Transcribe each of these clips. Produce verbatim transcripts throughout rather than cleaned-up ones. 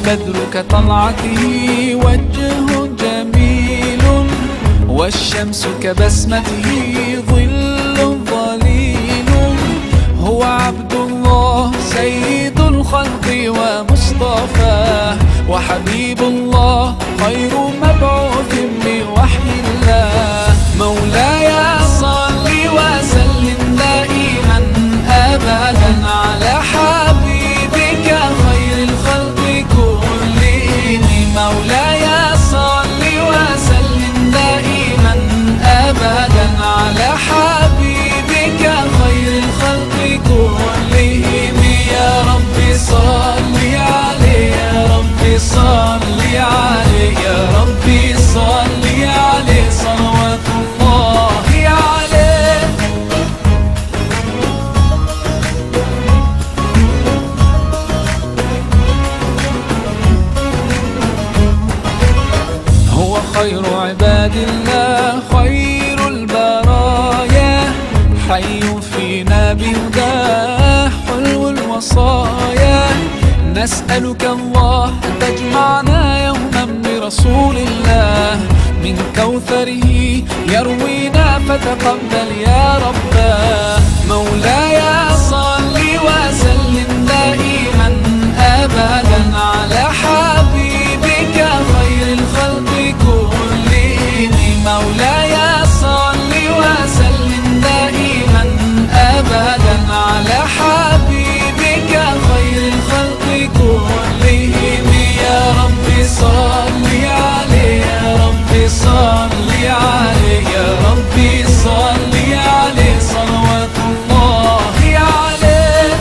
البدر كطلعته وجه جميل، والشمس كبسمته ظل ظليل. هو عبد الله سيد الخلق ومصطفاه، وحبيب الله خير مبعوث بوحي الله. مولاي صل وسلم دائما أبدا على حبيبك خير الخلق كلهم. مولاي صل وسلم دائما أبدا على حبيبك خير الخلق كلهم. يا رب صل عليه، يا رب صل عليه، يا رب صل عليه صلوات الله عليه. هو خير عباد الله خير البرايا، حي فينا بهداه حلو الوصايا. نسألك الله أن تجمعنا يوما برسول الله، من كوثره يروينا فتقبل يا رباه. مولاي صل وسلم دائما أبدا على حبيبك خير الخلق كلهم. مولاي صل وسلم دائما أبدا على حبيبك خير الخلق كلهم. يا رب صل عليه، يا رب صل عليه، يا رب صل عليه صلوات الله عليه.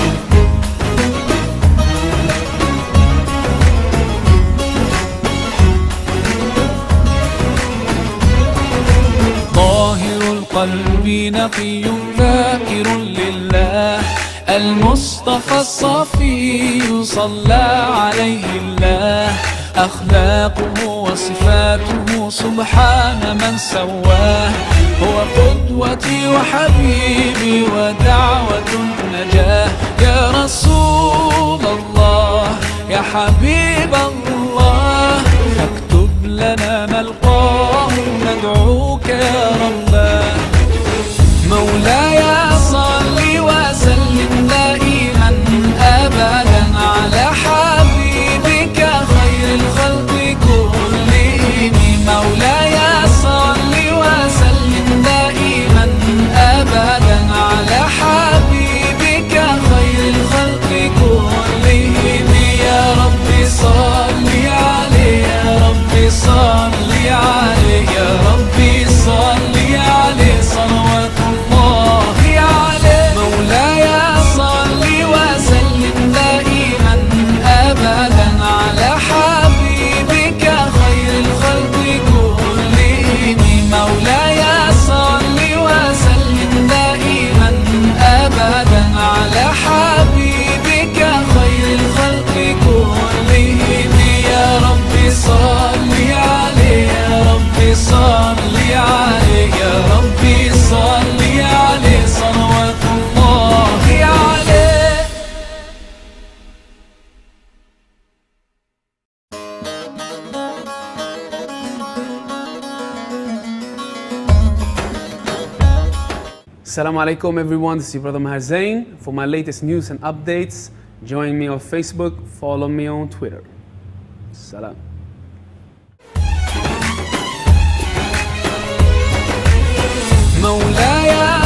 طاهر القلب نقي ذاكر لله، المصطفى الصفي صلى عليه الله. أخلاقه وصفاته سبحان من سواه، هو قدوتي وحبيبي ودعوة النجاة. يا رسول الله يا حبيب الله، فاكتب لنا نلقاه ندعوك يا رباه. مولاي صل وسلم دائما أبدا على حبيبك خير الخلق كلهم. مولاي صل وسلم دائما أبدا على حبيبك خير الخلق كلهم. يا رب صل عليه، يا رب صل عليه، يا رب صل عليه صلوات الله عليه. مولاي صل وسلم دائما أبدا على حبيبك خير الخلق كلهم. مولاي صل وسلم دائما أبدا على حبيبك خير الخلق كلهم. يا رب صل عليه، يا رب صل عليه، يا رب صل عليه صلوات الله عليه. Assalamu alaikum everyone, this is your brother Maher Zain. For my latest news and updates, join me on Facebook, follow me on Twitter. Salam. مولاي